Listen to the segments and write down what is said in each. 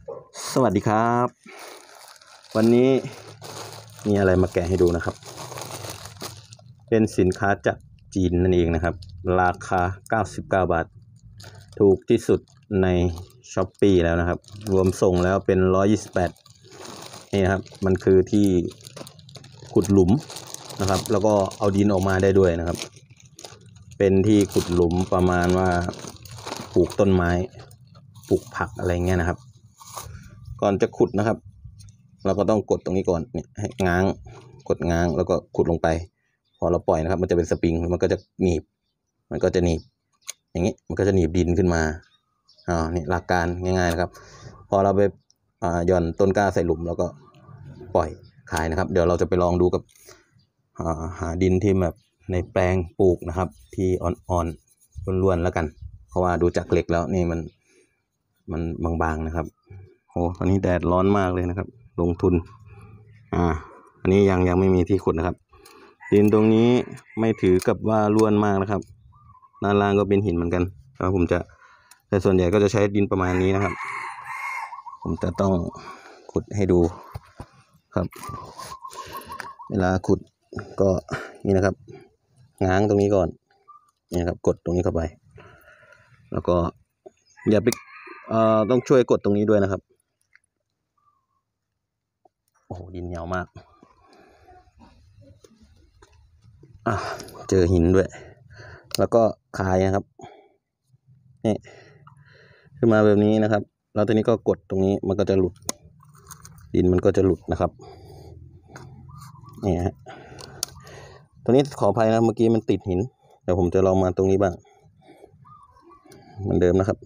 สวัสดีครับวันนี้มีอะไรมาแกะให้ดูนะครับเป็นสินค้าจากจีนนั่นเองนะครับราคา99 บาทถูกที่สุดใน Shopee แล้วนะครับรวมส่งแล้วเป็น128นี่นะครับมันคือที่ขุดหลุมนะครับแล้วก็เอาดินออกมาได้ด้วยนะครับเป็นที่ขุดหลุมประมาณว่าปลูกต้นไม้ปลูกผักอะไรเงี้ยนะครับก่อนจะขุดนะครับเราก็ต้องกดตรงนี้ก่อนเนี่ยให้ง้างกดง้างแล้วก็ขุดลงไปพอเราปล่อยนะครับมันจะเป็นสปริงมันก็จะหนีบอย่างนี้มันก็จะหนีบดินขึ้นมานี่หลักการง่ายๆนะครับพอเราไปหย่อนต้นกล้าใส่หลุมแล้วก็ปล่อยขายนะครับเดี๋ยวเราจะไปลองดูกับหาดินที่แบบในแปลงปลูกนะครับที่อ่อนๆล้วนๆแล้วกันเพราะว่าดูจากเหล็กแล้วนี่มันบางๆนะครับโอ้ตอนนี้แดดร้อนมากเลยนะครับลงทุนอันนี้ยังไม่มีที่ขุดนะครับดินตรงนี้ไม่ถือกับว่าล้วนมากนะครับด้านล่างก็เป็นหินเหมือนกันแล้วผมจะแต่ส่วนใหญ่ก็จะใช้ดินประมาณนี้นะครับผมจะต้องขุดให้ดูครับเวลาขุดก็นี่นะครับง้างตรงนี้ก่อนนี่ครับกดตรงนี้เข้าไปแล้วก็อย่าไปต้องช่วยกดตรงนี้ด้วยนะครับโอ้โหดินเหนียวมากเจอหินด้วยแล้วก็คายนะครับนี่ขึ้นมาแบบนี้นะครับแล้วทีนี้ก็กดตรงนี้มันก็จะหลุดดินมันก็จะหลุดนะครับนี่ฮะตรงนี้ขออภัยนะเมื่อกี้มันติดหินเดี๋ยวผมจะลองมาตรงนี้บ้างเหมือนเดิมนะครับ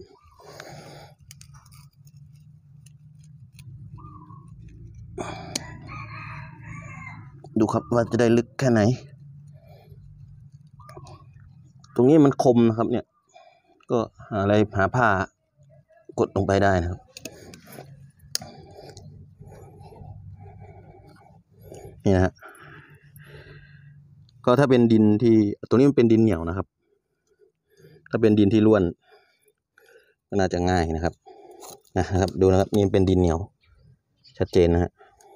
ดูครับว่าจะได้ลึกแค่ไหนตรงนี้มันคมนะครับเนี่ยก็หาผ้ากดลงไปได้นะครับนี่นะฮะก็ถ้าเป็นดินที่ตรงนี้มันเป็นดินเหนียวนะครับถ้าเป็นดินที่ร่วนก็น่าจะง่ายนะครับดูนะครับนี่เป็นดินเหนียวชัดเจนนะฮะ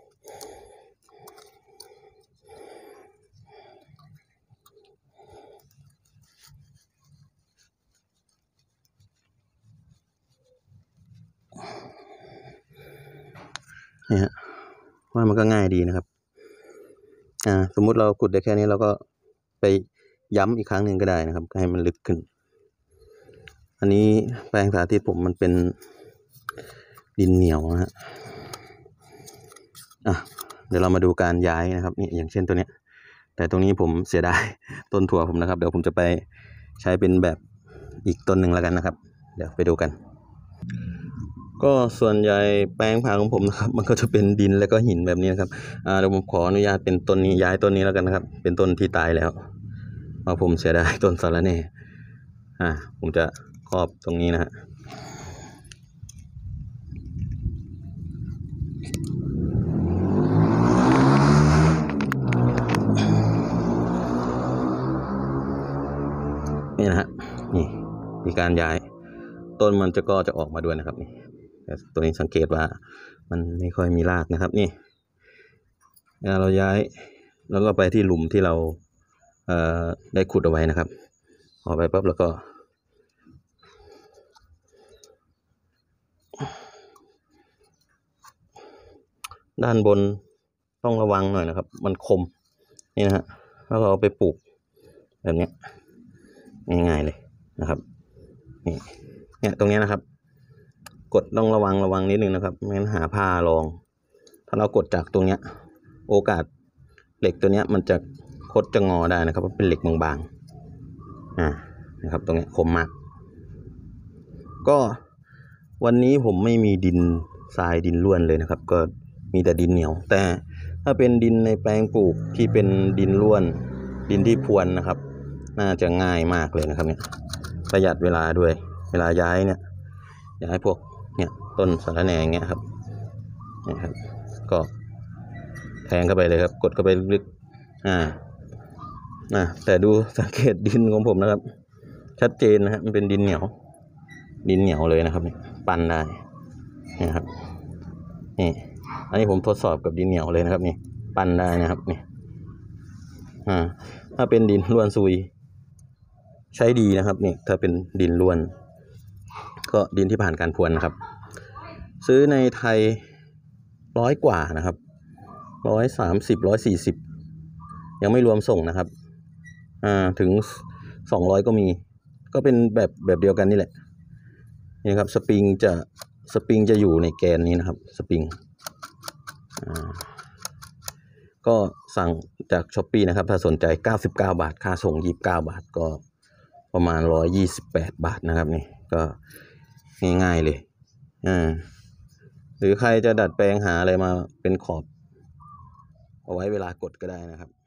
นี่ฮะว่ามันก็ง่ายดีนะครับสมมุติเราขุดได้แค่นี้เราก็ไปย้ำอีกครั้งหนึ่งก็ได้นะครับให้มันลึกขึ้นอันนี้แปลงสาธิตผมมันเป็นดินเหนียวนะฮะเดี๋ยวเรามาดูการย้ายนะครับนี่อย่างเช่นตัวเนี้ยแต่ตรงนี้ผมเสียดายต้นถั่วผมนะครับเดี๋ยวผมจะไปใช้เป็นแบบอีกต้นหนึ่งแล้วกันนะครับเดี๋ยวไปดูกันก็ส่วนใหญ่แปลงผักของผมนะครับมันก็จะเป็นดินแล้วก็หินแบบนี้นะครับเดี๋ยวผมขออนุญาตเป็นต้นนี้ย้ายต้นนี้แล้วกันนะครับเป็นต้นที่ตายแล้วเพราะผมเสียดายต้นสาระแหน่ผมจะครอบตรงนี้นะฮะนี่นะฮะนี่มีการย้ายต้นมันก็จะออกมาด้วยนะครับนี่ตัวนี้สังเกตว่ามันไม่ค่อยมีรากนะครับนี่เราย้ายแล้วก็ไปที่หลุมที่เราได้ขุดเอาไว้นะครับออกไปปั๊บแล้วก็ด้านบนต้องระวังหน่อยนะครับมันคมนี่นะฮะแล้วเราไปปลูกแบบนี้ง่ายๆเลยนะครับเนี่ยตรงนี้นะครับกดต้องระวังนิดนึงนะครับไม่งั้นหาผ้ารองถ้าเรากดจากตรงเนี้ยโอกาสเหล็กตัวเนี้ยมันจะคดจะงอได้นะครับเพราะเป็นเหล็กบางๆนะครับตรงนี้คมมากก็วันนี้ผมไม่มีดินทรายดินร่วนเลยนะครับก็มีแต่ดินเหนียวแต่ถ้าเป็นดินในแปลงปลูกที่เป็นดินร่วนดินที่พรวนนะครับน่าจะง่ายมากเลยนะครับเนี่ยประหยัดเวลาด้วยเวลาย้ายเนี่ยย้ายพวกเนี่ยต้นสาระแหน่อย่างเงี้ยครับนะครับก็แทงเข้าไปเลยครับกดเข้าไปลึกแต่ดูสังเกตดินของผมนะครับชัดเจนนะฮะมันเป็นดินเหนียวเลยนะครับเนี่ยปั้นได้นะครับนี่อันนี้ผมทดสอบกับดินเหนียวเลยนะครับนี่ปั้นได้นะครับนี่ถ้าเป็นดินล้วนซุยใช้ดีนะครับนี่ถ้าเป็นดินล้วนก็ดินที่ผ่านการพรวนนะครับซื้อในไทย100 กว่านะครับ130 140ยังไม่รวมส่งนะครับถึง200ก็มีก็เป็นแบบเดียวกันนี่แหละนี่ครับสปริงจะอยู่ในแกนนี้นะครับสปริงก็สั่งจาก Shopee นะครับถ้าสนใจ99 บาทค่าส่ง29 บาทก็ประมาณ128 บาทนะครับนี่ก็ง่ายๆเลยหรือใครจะดัดแปลงหาอะไรมาเป็นขอบเอาไว้เวลากดก็ได้นะครับ